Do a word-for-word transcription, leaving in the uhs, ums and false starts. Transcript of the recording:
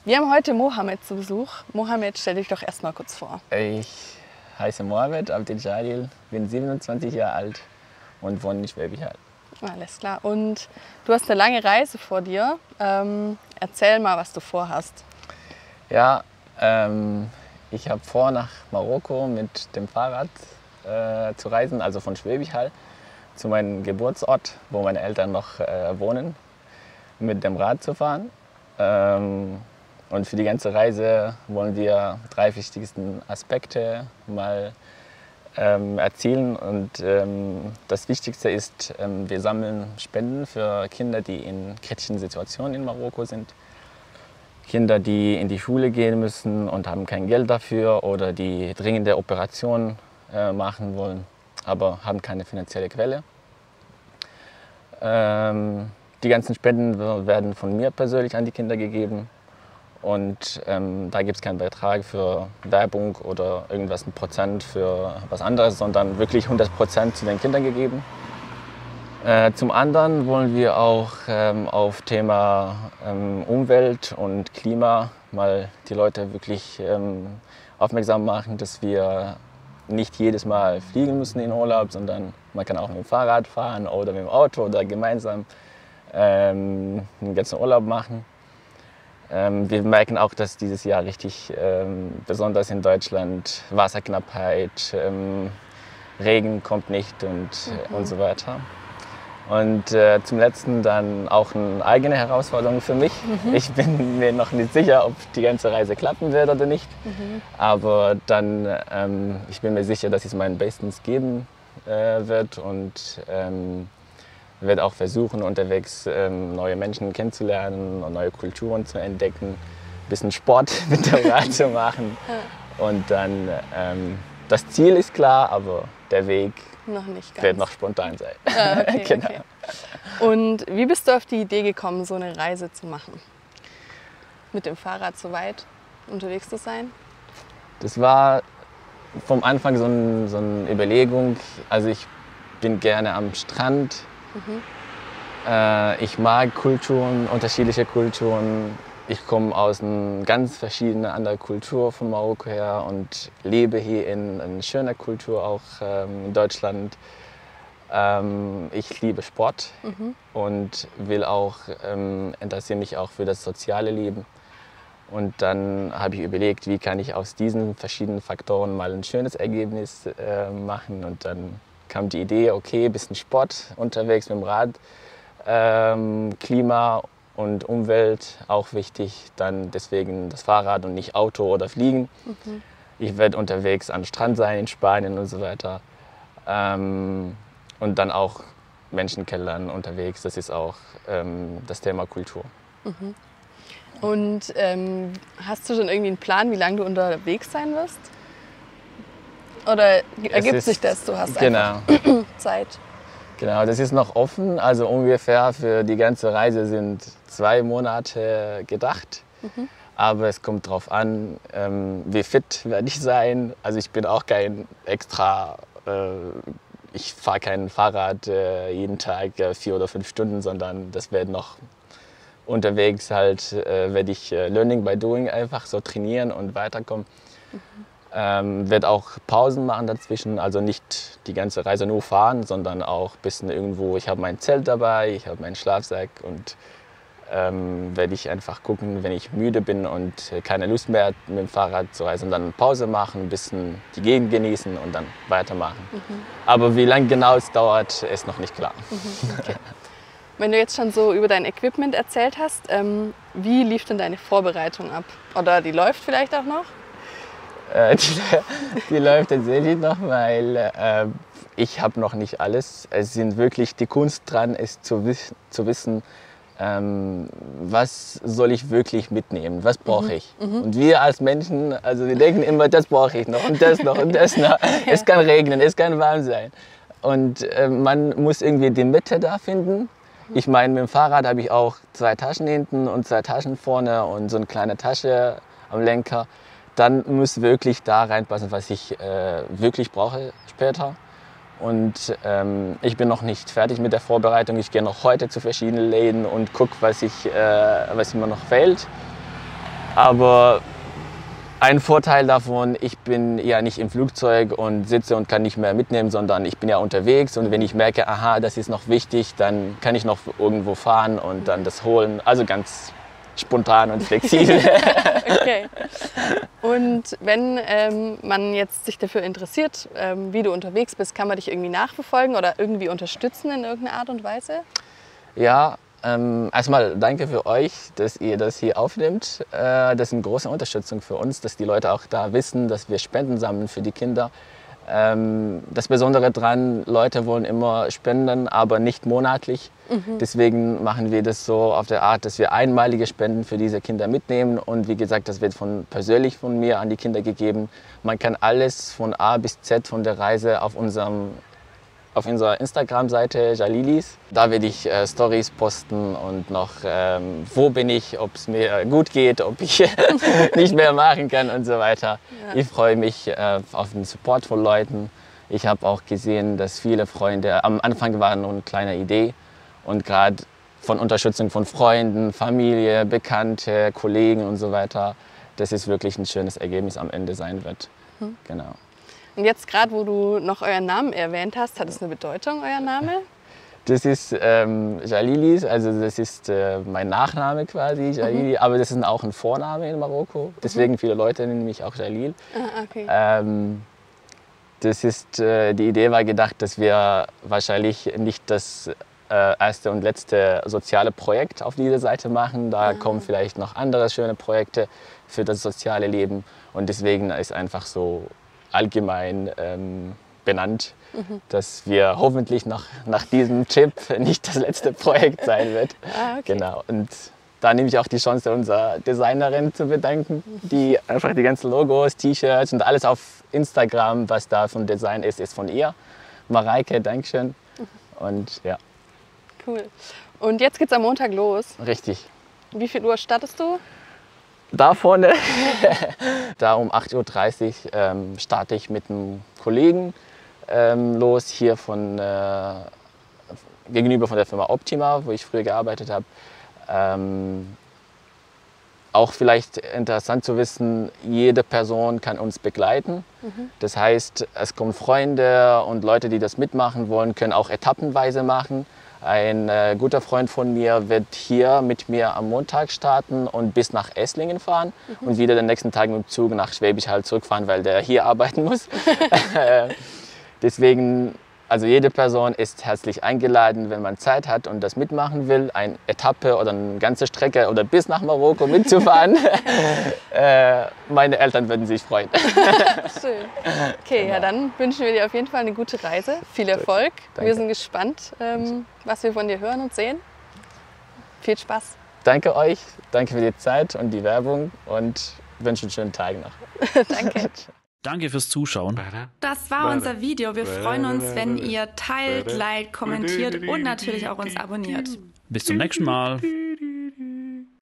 Wir haben heute Mohammed zu Besuch. Mohammed, stell dich doch erst mal kurz vor. Ich heiße Mohammed Abdel-Jalil, bin siebenundzwanzig Jahre alt und wohne in Schwäbisch Hall. Alles klar. Und du hast eine lange Reise vor dir. Ähm, erzähl mal, was du vorhast. Ja, ähm, ich habe vor, nach Marokko mit dem Fahrrad äh, zu reisen, also von Schwäbisch Hall zu meinem Geburtsort, wo meine Eltern noch äh, wohnen, mit dem Rad zu fahren. Ähm, und für die ganze Reise wollen wir drei wichtigsten Aspekte mal ähm, erzielen. Und ähm, das Wichtigste ist, ähm, wir sammeln Spenden für Kinder, die in kritischen Situationen in Marokko sind. Kinder, die in die Schule gehen müssen und haben kein Geld dafür oder die dringende Operationen äh, machen wollen, aber haben keine finanzielle Quelle. Ähm, die ganzen Spenden werden von mir persönlich an die Kinder gegeben. Und ähm, da gibt es keinen Beitrag für Werbung oder irgendwas, ein Prozent für was anderes, sondern wirklich hundert Prozent zu den Kindern gegeben. Äh, zum anderen wollen wir auch ähm, auf Thema ähm, Umwelt und Klima mal die Leute wirklich ähm, aufmerksam machen, dass wir nicht jedes Mal fliegen müssen in Urlaub, sondern man kann auch mit dem Fahrrad fahren oder mit dem Auto oder gemeinsam ähm, einen ganzen Urlaub machen. Ähm, wir merken auch, dass dieses Jahr richtig, ähm, besonders in Deutschland, Wasserknappheit, ähm, Regen kommt nicht und, mhm. und so weiter. Und äh, zum Letzten dann auch eine eigene Herausforderung für mich. Mhm. Ich bin mir noch nicht sicher, ob die ganze Reise klappen wird oder nicht. Mhm. Aber dann, ähm, ich bin mir sicher, dass ich es mein Bestes geben äh, wird und ähm, werde auch versuchen, unterwegs ähm, neue Menschen kennenzulernen und neue Kulturen zu entdecken, ein bisschen Sport mit dem Rad zu machen. Und dann, ähm, das Ziel ist klar, aber der Weg noch nicht ganz. wird noch spontan sein. Ah, okay, genau. Okay. Und wie bist du auf die Idee gekommen, so eine Reise zu machen? Mit dem Fahrrad so weit unterwegs zu sein? Das war vom Anfang so, ein, so eine Überlegung. Also ich bin gerne am Strand. Mhm. Äh, ich mag Kulturen, unterschiedliche Kulturen. Ich komme aus einer ganz verschiedenen anderen Kultur von Marokko her und lebe hier in einer schönen Kultur, auch ähm, in Deutschland. Ähm, ich liebe Sport mhm. und will auch, ähm, interessiere mich auch für das soziale Leben. Und dann habe ich überlegt, wie kann ich aus diesen verschiedenen Faktoren mal ein schönes Ergebnis äh, machen. Und dann kam die Idee, okay, ein bisschen Sport unterwegs mit dem Rad, ähm, Klima und Umwelt auch wichtig, dann deswegen das Fahrrad und nicht Auto oder Fliegen. Mhm. Ich werde unterwegs am Strand sein in Spanien und so weiter. Ähm, und dann auch Menschen kennenlernen unterwegs, das ist auch ähm, das Thema Kultur. Mhm. Und ähm, hast du schon irgendwie einen Plan, wie lange du unterwegs sein wirst? Oder ergibt ist, sich das? Du hast genau. einfach Zeit. Genau, das ist noch offen. Also ungefähr für die ganze Reise sind zwei Monate gedacht. Mhm. Aber es kommt darauf an, ähm, wie fit werde ich sein. Also ich bin auch kein extra, äh, ich fahre kein Fahrrad äh, jeden Tag äh, vier oder fünf Stunden, sondern das wird noch unterwegs halt, äh, werde ich äh, Learning by Doing einfach so trainieren und weiterkommen. Mhm. Ähm, werde auch Pausen machen dazwischen, also nicht die ganze Reise nur fahren, sondern auch ein bisschen irgendwo, ich habe mein Zelt dabei, ich habe meinen Schlafsack und ähm, werde ich einfach gucken, wenn ich müde bin und keine Lust mehr hat, mit dem Fahrrad zu reisen, dann Pause machen, ein bisschen die Gegend genießen und dann weitermachen. Mhm. Aber wie lange genau es dauert, ist noch nicht klar. Mhm, okay. Wenn du jetzt schon so über dein Equipment erzählt hast, ähm, wie lief denn deine Vorbereitung ab? Oder die läuft vielleicht auch noch? Die, die läuft tatsächlich noch, weil äh, ich habe noch nicht alles. Es sind wirklich die Kunst dran, ist zu, wiss, zu wissen, ähm, was soll ich wirklich mitnehmen, was brauche mhm. ich. Mhm. Und wir als Menschen, also wir denken immer, das brauche ich noch und das noch und das noch. Ja. Es kann regnen, es kann warm sein. Und äh, man muss irgendwie die Mitte da finden. Ich meine, mit dem Fahrrad habe ich auch zwei Taschen hinten und zwei Taschen vorne und so eine kleine Tasche am Lenker. Dann muss wirklich da reinpassen, was ich äh, wirklich brauche später. Und ähm, ich bin noch nicht fertig mit der Vorbereitung. Ich gehe noch heute zu verschiedenen Läden und gucke, was, ich, äh, was mir noch fehlt. Aber ein Vorteil davon, ich bin ja nicht im Flugzeug und sitze und kann nicht mehr mitnehmen, sondern ich bin ja unterwegs und wenn ich merke, aha, das ist noch wichtig, dann kann ich noch irgendwo fahren und dann das holen. Also ganz spontan und flexibel. Okay. Und wenn ähm, man jetzt sich dafür interessiert, ähm, wie du unterwegs bist, kann man dich irgendwie nachverfolgen oder irgendwie unterstützen in irgendeiner Art und Weise? Ja, ähm, erstmal danke für euch, dass ihr das hier aufnimmt. Äh, das ist eine große Unterstützung für uns, dass die Leute auch da wissen, dass wir Spenden sammeln für die Kinder. Ähm, das Besondere daran, Leute wollen immer spenden, aber nicht monatlich. Mhm. Deswegen machen wir das so auf der Art, dass wir einmalige Spenden für diese Kinder mitnehmen. Und wie gesagt, das wird von, persönlich von mir an die Kinder gegeben. Man kann alles von A bis Z von der Reise auf unserem auf unserer Instagram-Seite Jalilis. Da werde ich äh, Stories posten und noch, ähm, wo bin ich, ob es mir gut geht, ob ich nicht mehr machen kann und so weiter. Ja. Ich freue mich äh, auf den Support von Leuten. Ich habe auch gesehen, dass viele Freunde, am Anfang war nur eine kleine Idee und gerade von Unterstützung von Freunden, Familie, Bekannte, Kollegen und so weiter, das ist wirklich ein schönes Ergebnis am Ende sein wird. Hm. Genau. Und jetzt gerade, wo du noch euren Namen erwähnt hast, hat es eine Bedeutung, euer Name? Das ist ähm, Jalilis, also das ist äh, mein Nachname quasi, Jalili, mhm. aber das ist auch ein Vorname in Marokko. Deswegen mhm. viele Leute nennen mich auch Jalil. Ah, okay. ähm, das ist, äh, die Idee war gedacht, dass wir wahrscheinlich nicht das äh, erste und letzte soziale Projekt auf dieser Seite machen. Da ah. kommen vielleicht noch andere schöne Projekte für das soziale Leben. Und deswegen ist einfach so allgemein ähm, benannt, mhm. dass wir hoffentlich nach, nach diesem Chip nicht das letzte Projekt sein wird. Ah, okay. Genau. Und da nehme ich auch die Chance, unsere Designerin zu bedanken, die einfach die ganzen Logos, T-Shirts und alles auf Instagram, was da von Design ist, ist von ihr. Mareike, Dankeschön. Mhm. Und ja. Cool. Und jetzt geht's am Montag los. Richtig. Wie viel Uhr startest du? Da vorne, da um acht Uhr dreißig ähm, starte ich mit einem Kollegen ähm, los, hier von, äh, gegenüber von der Firma Optima, wo ich früher gearbeitet habe. Ähm, auch vielleicht interessant zu wissen, jede Person kann uns begleiten. Mhm. Das heißt, es kommen Freunde und Leute, die das mitmachen wollen, können auch etappenweise machen. Ein äh, guter Freund von mir wird hier mit mir am Montag starten und bis nach Esslingen fahren mhm. und wieder den nächsten Tag mit dem Zug nach Schwäbisch Hall zurückfahren, weil der hier arbeiten muss. Deswegen, also jede Person ist herzlich eingeladen, wenn man Zeit hat und das mitmachen will, eine Etappe oder eine ganze Strecke oder bis nach Marokko mitzufahren. äh, meine Eltern würden sich freuen. Schön. Okay, genau. Ja, dann wünschen wir dir auf jeden Fall eine gute Reise. Viel Erfolg. Danke. Wir sind gespannt, ähm, was wir von dir hören und sehen. Viel Spaß. Danke euch, danke für die Zeit und die Werbung und wünsche einen schönen Tag noch. Danke. Danke fürs Zuschauen. Das war unser Video. Wir freuen uns, wenn ihr teilt, liked, kommentiert und natürlich auch uns abonniert. Bis zum nächsten Mal.